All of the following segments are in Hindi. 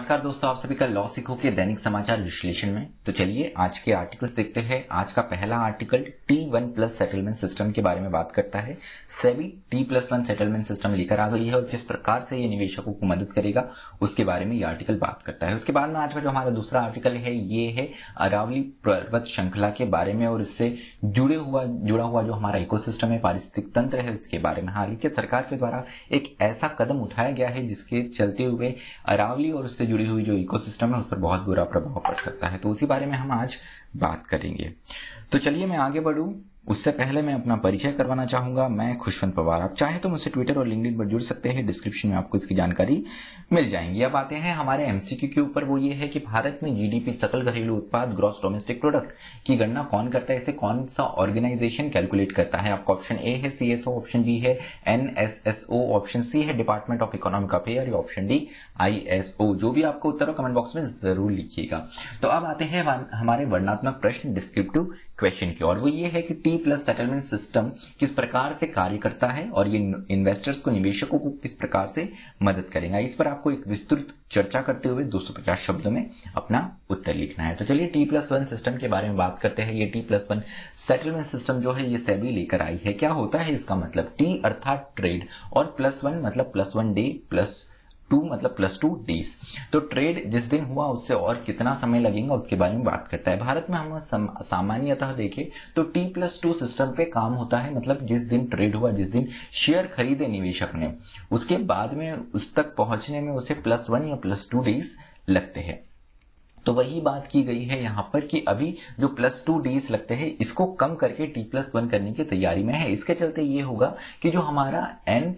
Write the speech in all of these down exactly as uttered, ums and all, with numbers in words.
नमस्कार दोस्तों, आप सभी का लॉ सीखो के दैनिक समाचार विश्लेषण में। तो चलिए आज के आर्टिकल्स देखते हैं। आज का पहला article T one plus settlement system के बारे में बात करता है। SEBI T plus one settlement system लेकर आ गई है और किस प्रकार से ये निवेशकों को मदद करेगा उसके बारे में ये आर्टिकल बात करता है। उसके बाद में आज का जो हमारा दूसरा आर्टिकल है ये है अरावली पर्वत श्रृंखला के बारे में और इससे जुड़े हुआ जुड़ा हुआ जो हमारा इकोसिस्टम है, पारिस्थितिक तंत्र है, उसके बारे में। हाल ही के सरकार के द्वारा एक ऐसा कदम उठाया गया है जिसके चलते हुए अरावली और उससे जुड़ी हुई जो इकोसिस्टम है उस पर बहुत बुरा प्रभाव पड़ सकता है। तो उसी बारे में हम आज बात करेंगे। तो चलिए मैं आगे बढ़ूं, उससे पहले मैं अपना परिचय करवाना चाहूंगा। मैं खुशवंत पवार। आप चाहे तो मुझसे ट्विटर और लिंक्डइन पर जुड़ सकते हैं, डिस्क्रिप्शन में आपको इसकी जानकारी मिल जाएंगी। अब आते हैं हमारे एमसीक्यू के ऊपर। वो ये है कि भारत में जीडीपी, सकल घरेलू उत्पाद, ग्रॉस डोमेस्टिक प्रोडक्ट की गणना कौन करता है, इसे कौन सा ऑर्गेनाइजेशन कैलकुलेट करता है। आपका ऑप्शन ए है सीएसओ, ऑप्शन बी है एनएसएसओ, ऑप्शन सी है डिपार्टमेंट ऑफ इकोनॉमिक अफेयर, या ऑप्शन डी आईएसओ। जो भी आपको उत्तर हो कमेंट बॉक्स में जरूर लिखिएगा। तो अब आते हैं हमारे वर्णनात्मक प्रश्न, डिस्क्रिप्टिव क्वेश्चन की। और वो ये है कि टी प्लस सेटलमेंट सिस्टम किस प्रकार से कार्य करता है और ये इन्वेस्टर्स को, निवेशकों को किस प्रकार से मदद करेगा। इस पर आपको एक विस्तृत चर्चा करते हुए दो सौ पचास शब्दों में अपना उत्तर लिखना है। तो चलिए टी प्लस वन सिस्टम के बारे में बात करते हैं। ये T plus one settlement system जो है ये सेबी लेकर आई है। क्या होता है इसका मतलब? टी अर्थात ट्रेड और प्लस वन मतलब plus one day, plus two मतलब प्लस टू डेज। तो ट्रेड जिस दिन हुआ उससे और कितना समय लगेगा उसके बारे में बात करता है। भारत में हम सामान्यतः देखें तो टी प्लस टू सिस्टम पे काम होता है। मतलब जिस दिन ट्रेड हुआ, जिस दिन शेयर खरीदे निवेशक ने, उसके बाद में उस तक पहुंचने में उसे प्लस वन या प्लस टू डेज लगते हैं। तो वही बात की गई है यहाँ पर कि अभी जो प्लस टू डेज लगते हैं इसको कम करके टी प्लस वन करने की तैयारी में है। इसके चलते ये होगा कि जो हमारा एन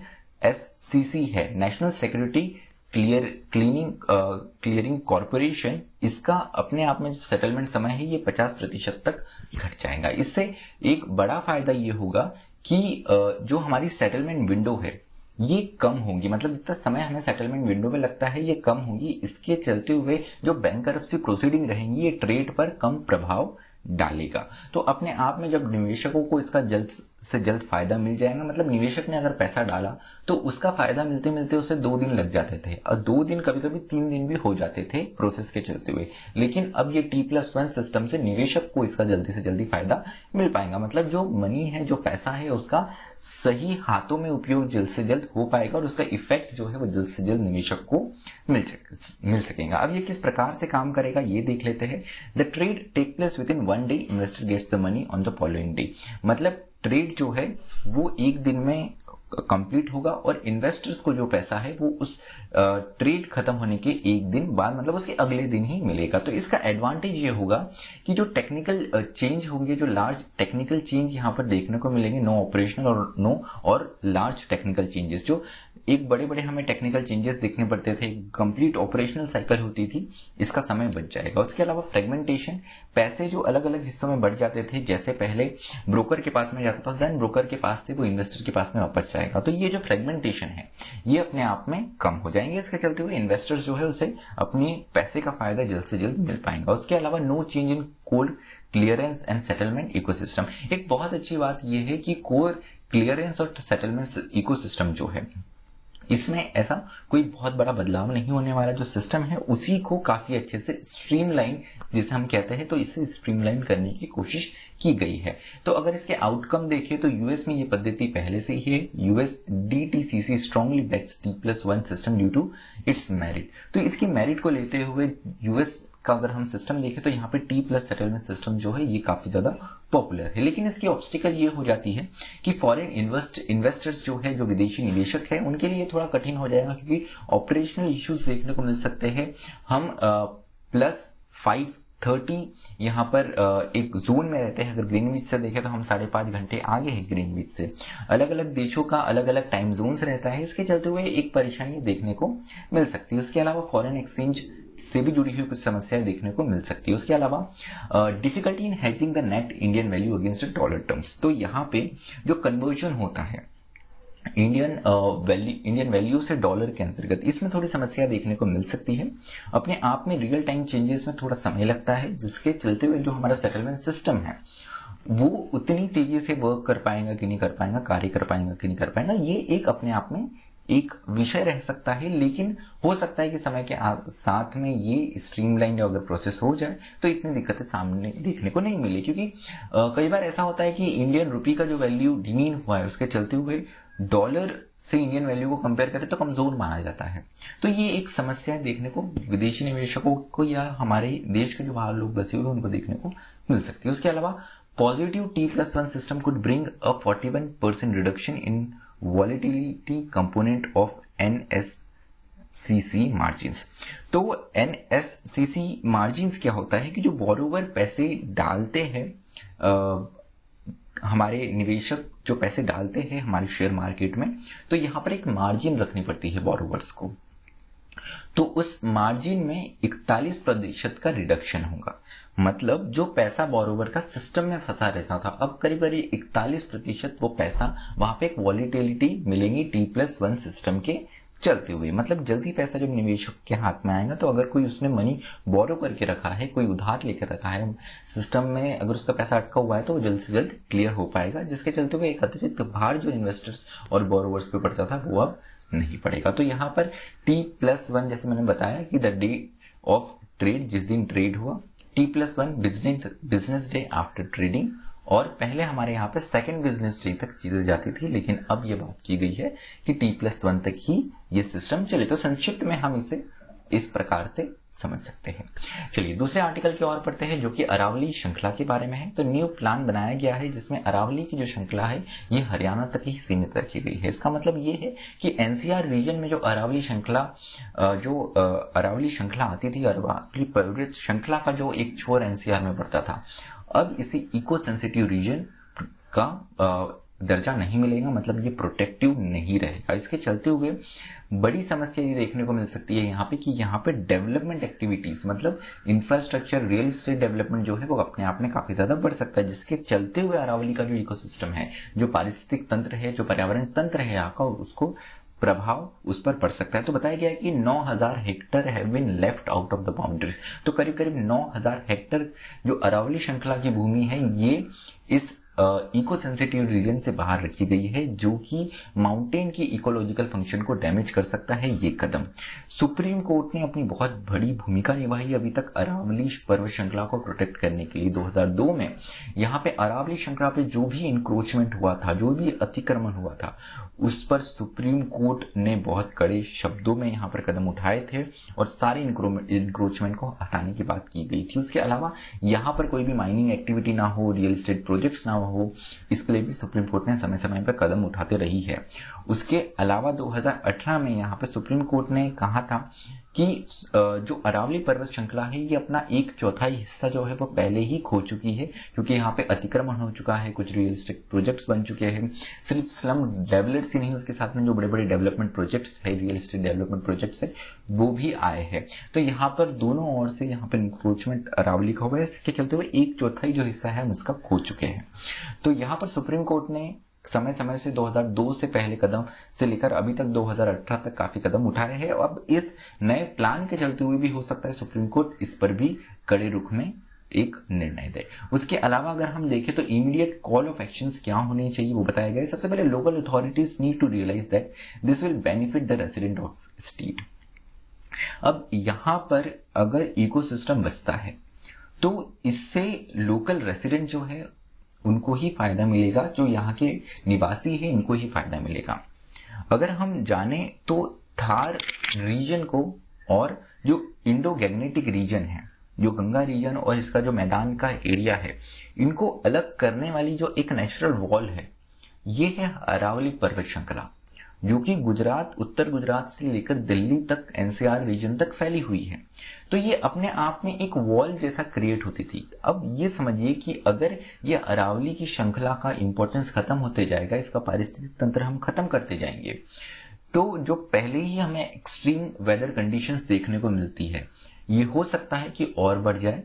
एससीसी है, national security clear cleaning clearing corporation, इसका अपने आप में जो सेटलमेंट समय है ये पचास प्रतिशत तक घट जाएगा। इससे एक बड़ा फायदा ये होगा कि जो हमारी सेटलमेंट विंडो है ये कम होगी। मतलब जितना समय हमें सेटलमेंट विंडो में लगता है ये कम होगी। इसके चलते हुए जो बैंकरप्सी प्रोसीडिंग रहेंगी ये ट्रेड पर कम प्रभाव डालेगा। तो अपने आप में जब निवेशकों को इसका जल्द से जल्द फायदा मिल जाएगा, मतलब निवेशक ने अगर पैसा डाला तो उसका फायदा मिलते मिलते उसे दो दिन लग जाते थे और दो दिन कभी कभी तीन दिन भी हो जाते थे प्रोसेस के चलते हुए। लेकिन अब ये टी प्लस वन सिस्टम से निवेशक को इसका जल्दी से जल्दी फायदा मिल पाएगा। मतलब जो मनी है, जो पैसा है, उसका सही हाथों में उपयोग जल्द से जल्द हो पाएगा और उसका इफेक्ट जो है वो जल्द से जल्द निवेशक को मिल मिल सकेगा। अब ये किस प्रकार से काम करेगा ये देख लेते हैं। The trade take place with in one day, investor gets the money on the following day. मतलब ट्रेड जो है वो एक दिन में कंप्लीट होगा और इन्वेस्टर्स को जो पैसा है वो उस ट्रेड खत्म होने के एक दिन बाद, मतलब उसके अगले दिन ही मिलेगा। तो इसका एडवांटेज ये होगा कि जो टेक्निकल चेंज होंगे, जो लार्ज टेक्निकल चेंज यहाँ पर देखने को मिलेंगे, नो ऑपरेशनल और नो और लार्ज टेक्निकल चेंजेस, जो एक बड़े बड़े हमें टेक्निकल चेंजेस देखने पड़ते थे, कंप्लीट ऑपरेशनल साइकिल होती थी, इसका समय बच जाएगा। उसके अलावा फ्रेगमेंटेशन, पैसे जो अलग अलग हिस्सों में बढ़ जाते थे, जैसे पहले ब्रोकर के पास में जाता था, देन ब्रोकर के पास से वो इन्वेस्टर के पास में वापस जाएगा। तो ये जो फ्रेगमेंटेशन है ये अपने आप में कम हो जाएंगे। इसके चलते हुए इन्वेस्टर्स जो है उसे अपनी पैसे का फायदा जल्द से जल्द मिल पाएगा। उसके अलावा no change in core clearance and settlement ecosystem. एक बहुत अच्छी बात यह है कि कोर क्लियरेंस और सेटलमेंट इकोसिस्टम जो है इसमें ऐसा कोई बहुत बड़ा बदलाव नहीं होने वाला। जो सिस्टम है उसी को काफी अच्छे से स्ट्रीमलाइन, जिसे हम कहते हैं, तो इसे स्ट्रीमलाइन करने की कोशिश की गई है। तो अगर इसके आउटकम देखें तो यूएस में ये पद्धति पहले से ही है। US DTCC strongly backs T plus one system due to its merit. तो इसकी मेरिट को लेते हुए यूएस का अगर हम सिस्टम देखें तो यहाँ पे टी प्लस सेटलमेंट सिस्टम जो है ये काफी ज्यादा पॉपुलर है। लेकिन इसकी ऑब्स्टिकल ये हो जाती है कि फॉरेन इन्वेस्ट इन्वेस्टर्स जो है, जो विदेशी निवेशक है, उनके लिए थोड़ा कठिन हो जाएगा क्योंकि ऑपरेशनल इश्यूज देखने को मिल सकते हैं। हम प्लस फाइव थर्टी यहाँ पर एक जोन में रहते हैं। अगर ग्रीनविच से देखें तो हम साढ़े पांच घंटे आगे हैं ग्रीनविच से। अलग अलग देशों का अलग अलग टाइम जोन्स रहता है, इसके चलते हुए एक परेशानी देखने को मिल सकती है। उसके अलावा फॉरेन एक्सचेंज से भी जुड़ी हुई कुछ समस्याएं देखने को मिल सकती है। उसके अलावा difficulty in hedging the net Indian value against dollar terms. तो यहाँ पे जो कन्वर्जन होता है इंडियन वैल्यू इंडियन वैल्यू से डॉलर के अंतर्गत, इसमें थोड़ी समस्या देखने को मिल सकती है। अपने आप में रियल टाइम चेंजेस में थोड़ा समय लगता है, जिसके चलते हुए जो हमारा सेटलमेंट सिस्टम है वो उतनी तेजी से वर्क कर पाएगा कि नहीं कर पाएगा, कार्य कर पाएगा कि नहीं कर पाएगा, ये एक अपने आप में एक विषय रह सकता है, लेकिन हो सकता है कि समय के साथ में ये स्ट्रीमलाइन अगर प्रोसेस हो जाए तो इतनी दिक्कतें सामने देखने को नहीं मिली, क्योंकि कई बार ऐसा होता है कि इंडियन रुपी का जो वैल्यू डिमीन हुआ है उसके चलते हुए डॉलर से इंडियन वैल्यू को कंपेयर करें तो कमजोर माना जाता है। तो ये एक समस्या देखने को विदेशी निवेशकों को या हमारे देश के जो बाहर लोग बसे हुए उनको देखने को मिल सकती है। उसके अलावा positive T plus one system could bring a forty one percent reduction in volatility component of N S C C margins. तो N S C C margins क्या होता है कि जो बोरोवर पैसे डालते हैं, हमारे निवेशक जो पैसे डालते हैं हमारे शेयर मार्केट में, तो यहां पर एक मार्जिन रखनी पड़ती है बोरोवर्स को। तो उस मार्जिन में इकतालीस प्रतिशत का रिडक्शन होगा, मतलब जो पैसा बोरोवर का सिस्टम में फंसा रहता था अब करीब करीब इकतालीस प्रतिशत वो पैसा वहां पे एक वॉलिटिलिटी मिलेंगी टी प्लस वन सिस्टम के चलते हुए। मतलब जल्दी पैसा जब निवेशक के हाथ में आएगा तो अगर कोई उसने मनी बोरो करके रखा है, कोई उधार लेकर रखा है सिस्टम में, अगर उसका पैसा अटका हुआ है तो वो जल्द से जल्द क्लियर हो पाएगा, जिसके चलते हुए एक अतिरिक्त भार जो इन्वेस्टर्स और बोरोवर्स पे पड़ता था वो अब नहीं पड़ेगा। तो यहाँ पर टी प्लस वन जैसे मैंने बताया कि द डे ऑफ ट्रेड, जिस दिन ट्रेड हुआ, T plus one business day after trading, और पहले हमारे यहाँ पे सेकेंड बिजनेस डे तक चीजें जाती थी, लेकिन अब ये बात की गई है कि टी प्लस वन तक ही ये सिस्टम चले। तो संक्षिप्त में हम इसे इस प्रकार से समझ सकते हैं। चलिए दूसरे आर्टिकल की ओर पढ़ते हैं जो कि अरावली श्रृंखला के बारे में है। तो न्यू प्लान बनाया गया है जिसमें अरावली की जो श्रृंखला है ये हरियाणा तक ही सीमित रखी गई है। इसका मतलब ये है कि एनसीआर रीजन में जो अरावली श्रृंखला जो अरावली श्रृंखला आती थी, अरावली पर्वत श्रृंखला का जो एक छोर एनसीआर में पड़ता था, अब इसे इको सेंसिटिव रीजन का दर्जा नहीं मिलेगा, मतलब ये प्रोटेक्टिव नहीं रहेगा। इसके चलते हुए बड़ी समस्या ये देखने को मिल सकती है यहाँ पे कि यहाँ पे डेवलपमेंट एक्टिविटीज, मतलब इंफ्रास्ट्रक्चर, रियल एस्टेट डेवलपमेंट जो है वो अपने आप में काफी ज्यादा बढ़ सकता है, जिसके चलते हुए अरावली का जो इकोसिस्टम है, जो पारिस्थितिक तंत्र है, जो पर्यावरण तंत्र है यहाँ का, उसको प्रभाव उस पर पड़ सकता है। तो बताया गया है कि नौ हज़ार hectare have been left out of the boundaries. तो करीब करीब नौ हज़ार हेक्टर जो अरावली श्रृंखला की भूमि है ये इस इको सेंसिटिव रीजन से बाहर रखी गई है, जो कि माउंटेन की इकोलॉजिकल फंक्शन को डैमेज कर सकता है। ये कदम सुप्रीम कोर्ट ने अपनी बहुत बड़ी भूमिका निभाई अभी तक अरावली पर्वत श्रृंखला को प्रोटेक्ट करने के लिए। दो हज़ार दो में यहाँ पे अरावली श्रृंखला पे जो भी इंक्रोचमेंट हुआ था, जो भी अतिक्रमण हुआ था, उस पर सुप्रीम कोर्ट ने बहुत कड़े शब्दों में यहाँ पर कदम उठाए थे और सारे इंक्रोचमेंट को हटाने की बात की गई थी। उसके अलावा यहाँ पर कोई भी माइनिंग एक्टिविटी ना हो, रियल एस्टेट प्रोजेक्ट्स ना हो, इसके लिए भी सुप्रीम कोर्ट ने समय समय पर कदम उठाते रही है। उसके अलावा दो हज़ार अठारह में यहाँ पे सुप्रीम कोर्ट ने कहा था कि जो अरावली पर्वत श्रृंखला है ये अपना एक चौथाई हिस्सा जो है वो पहले ही खो चुकी है, क्योंकि यहाँ पे अतिक्रमण हो चुका है, कुछ रियल एस्टेट प्रोजेक्ट्स बन चुके हैं। सिर्फ स्लम डेवलपर्स ही नहीं, उसके साथ में जो बड़े बड़े डेवलपमेंट प्रोजेक्ट्स है, रियल एस्टेट डेवलपमेंट प्रोजेक्ट्स है, वो भी आए हैं। तो यहाँ पर दोनों ओर से यहाँ पर इंक्रोचमेंट अरावली का हुआ है, इसके चलते हुए एक चौथाई जो हिस्सा है हम उसका खो चुके हैं। तो यहाँ पर सुप्रीम कोर्ट ने समय समय से दो हज़ार दो से पहले कदम से लेकर अभी तक दो हज़ार अठारह तक काफी कदम उठाए हैं। अब इस नए प्लान के चलते हुए भी हो सकता है सुप्रीम कोर्ट इस पर भी कड़े रुख में एक निर्णय दे। उसके अलावा अगर हम देखें तो इमीडिएट कॉल ऑफ एक्शंस क्या होनी चाहिए वो बताया गया है। सबसे पहले local authorities need to realise that this will benefit the resident of state. अब यहां पर अगर इकोसिस्टम बचता है तो इससे लोकल रेसिडेंट जो है उनको ही फायदा मिलेगा, जो यहाँ के निवासी है इनको ही फायदा मिलेगा। अगर हम जाने तो थार रीजन को और जो इंडो गैंगनेटिक रीजन है, जो गंगा रीजन और इसका जो मैदान का एरिया है, इनको अलग करने वाली जो एक नेचुरल वॉल है ये है अरावली पर्वत श्रृंखला, जो कि गुजरात, उत्तर गुजरात से लेकर दिल्ली तक, एनसीआर रीजन तक फैली हुई है। तो ये अपने आप में एक वॉल जैसा क्रिएट होती थी। अब ये समझिए कि अगर ये अरावली की श्रृंखला का इंपॉर्टेंस खत्म होते जाएगा, इसका पारिस्थितिक तंत्र हम खत्म करते जाएंगे, तो जो पहले ही हमें एक्सट्रीम वेदर कंडीशंस देखने को मिलती है ये हो सकता है कि और बढ़ जाए।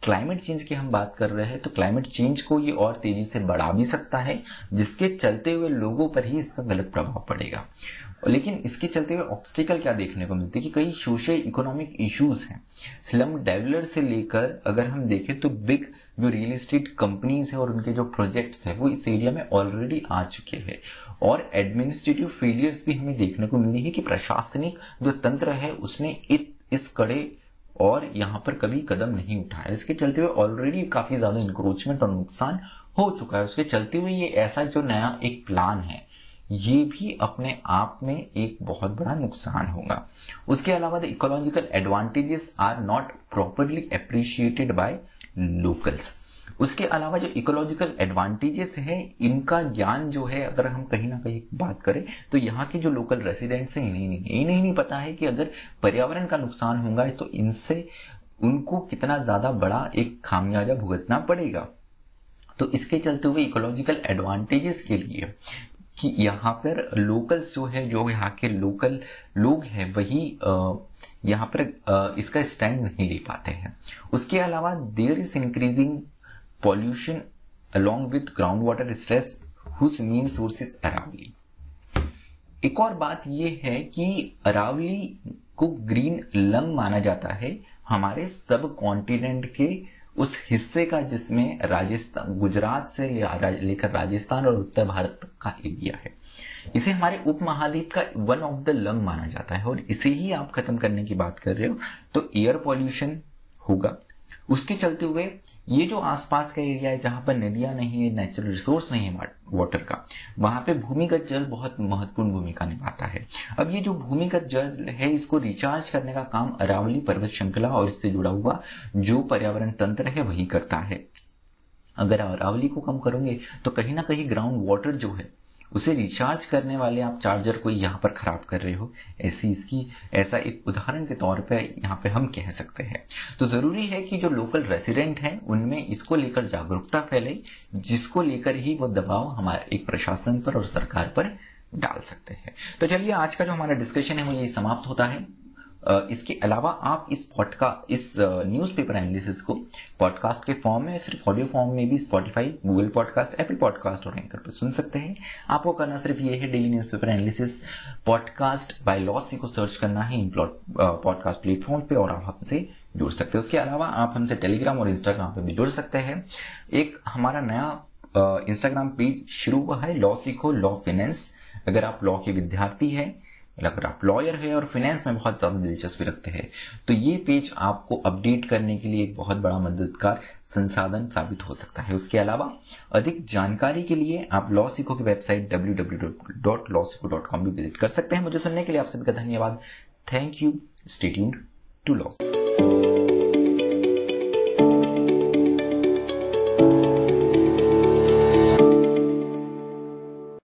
क्लाइमेट चेंज की हम बात कर रहे हैं तो क्लाइमेट चेंज को ये और तेजी से बढ़ा भी सकता है, जिसके चलते हुए लोगों पर ही इसका गलत प्रभाव पड़ेगा। लेकिन इसके चलते हुए ऑब्स्टिकल क्या देखने को मिलते हैं कि कई सोशल इकोनॉमिक इश्यूज हैं। स्लम डेवलपर से लेकर अगर हम देखें तो बिग जो रियल एस्टेट कंपनीज है और उनके जो प्रोजेक्ट्स है वो इस एरिया में ऑलरेडी आ चुके हैं। और एडमिनिस्ट्रेटिव फेलियर्स भी हमें देखने को मिली है कि प्रशासनिक जो तंत्र है उसने इस कड़े और यहाँ पर कभी कदम नहीं उठाया। इसके चलते हुए ऑलरेडी काफी ज्यादा इंक्रोचमेंट और नुकसान हो चुका है। उसके चलते हुए ये ऐसा जो नया एक प्लान है ये भी अपने आप में एक बहुत बड़ा नुकसान होगा। उसके अलावा the ecological advantages are not properly appreciated by locals. उसके अलावा जो इकोलॉजिकल एडवांटेजेस है इनका ज्ञान जो है अगर हम कहीं ना कहीं बात करें तो यहाँ के जो लोकल रेसिडेंट्स हैं इन्हें नहीं इन्हें नहीं पता है कि अगर पर्यावरण का नुकसान होगा तो इनसे उनको कितना ज्यादा बड़ा एक खामियाजा भुगतना पड़ेगा। तो इसके चलते हुए इकोलॉजिकल एडवांटेजेस के लिए कि यहाँ पर लोकल्स जो है जो यहाँ के लोकल लोग हैं वही यहाँ पर इसका स्टैंड नहीं ले पाते हैं। उसके अलावा there is increasing pollution along with ground water stress whose main source is Aravalli. एक और बात यह है कि अरावली को ग्रीन लंग माना जाता है हमारे सब कॉन्टिनेंट के उस हिस्से का जिसमें राजस्थान गुजरात से लेकर राजस्थान और उत्तर भारत तक का एरिया है। इसे हमारे उपमहाद्वीप का वन ऑफ द लंग माना जाता है और इसे ही आप खत्म करने की बात कर रहे हो तो एयर पॉल्यूशन होगा। उसके चलते हुए ये जो आसपास का एरिया है जहां पर नदियां नहीं है, नेचुरल रिसोर्स नहीं है वाटर का, वहां पे भूमिगत जल बहुत महत्वपूर्ण भूमिका निभाता है। अब ये जो भूमिगत जल है इसको रिचार्ज करने का काम अरावली पर्वत श्रृंखला और इससे जुड़ा हुआ जो पर्यावरण तंत्र है वही करता है। अगर अरावली को कम करोगे तो कहीं ना कहीं ग्राउंड वाटर जो है उसे रिचार्ज करने वाले आप चार्जर को यहाँ पर खराब कर रहे हो। ऐसी इसकी ऐसा एक उदाहरण के तौर पे यहाँ पे हम कह सकते हैं। तो जरूरी है कि जो लोकल रेसिडेंट हैं उनमें इसको लेकर जागरूकता फैले, जिसको लेकर ही वो दबाव हमारे एक प्रशासन पर और सरकार पर डाल सकते हैं। तो चलिए आज का जो हमारा डिस्कशन है वो यही समाप्त होता है। इसके अलावा आप इस पॉडकास्ट इस न्यूज़पेपर एनालिसिस को पॉडकास्ट के फॉर्म में, सिर्फ ऑडियो फॉर्म में भी Spotify, Google podcast, Apple podcast और एंकर पर सुन सकते हैं। आपको करना सिर्फ ये है daily newspaper analysis podcast by लॉसी को सर्च करना है इन पॉडकास्ट प्लेटफॉर्म पे और आप हमसे जुड़ सकते हैं। उसके अलावा आप हमसे टेलीग्राम और इंस्टाग्राम पे भी जुड़ सकते हैं। एक हमारा नया इंस्टाग्राम पेज शुरू हुआ है लॉ सीखो लॉ फाइनेंस। अगर आप लॉ के विद्यार्थी हैं, अगर आप लॉयर है और फाइनेंस में बहुत ज्यादा दिलचस्पी रखते हैं तो ये पेज आपको अपडेट करने के लिए एक बहुत बड़ा मददगार संसाधन साबित हो सकता है। उसके अलावा अधिक जानकारी के लिए आप लॉ सीखो की website W W W dot LawSikho dot com भी विजिट कर सकते हैं। मुझे सुनने के लिए आप सभी का धन्यवाद। Thank you. Stay tuned to law.